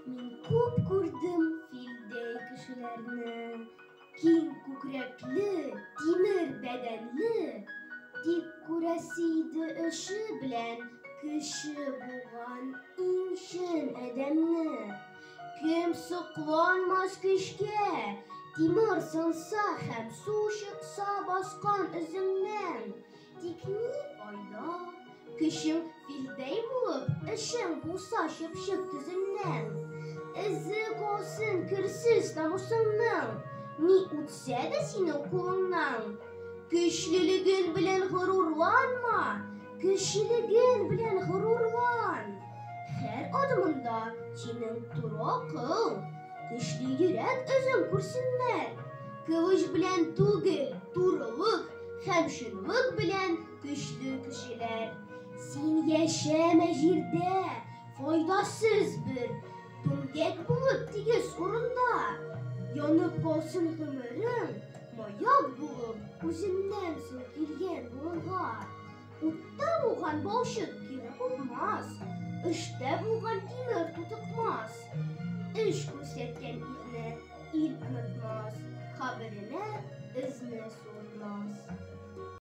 Min ko'p ko'rdim filday kishilarni, keng ko'krakli, temir badanli, deb ko'rasiydi ishi bilan kishi bo'lgan eng shin odamni. Kimsa quvonmas kishga, temir sinsa ham suv chiqsa bosgan izimdan. Tek ne foyda, kishim filday bo'lib, ishim bo'lsa shipshib tizimdan. Izi qolsin kirsiz namusimning, ne o'tsa-da sening qo'lingdan. Kuchliliging bilan g'ururlanma, kuchliliging bilan g'ururlan. Har odimingda sening turoqing, kuchli yurak o'zing ko'rsinlar. Qilich bilan tugil, turlik, hamshinlik bilan kuchli kishilar. Sen yashama yerda, foydasiz bir to'ngak bo'lib tegiz o'rinda. Yonib qolsin umrim, moyoq bo'lib o'zimdan so'kilgan bo'lg'a. O'tda bo'lgan boshib kerak bo'lmas, ishda bo'lgan temir to'tiqmas. Ish ko'rsatgan elni el unutmas, qabrini izni so'rmas.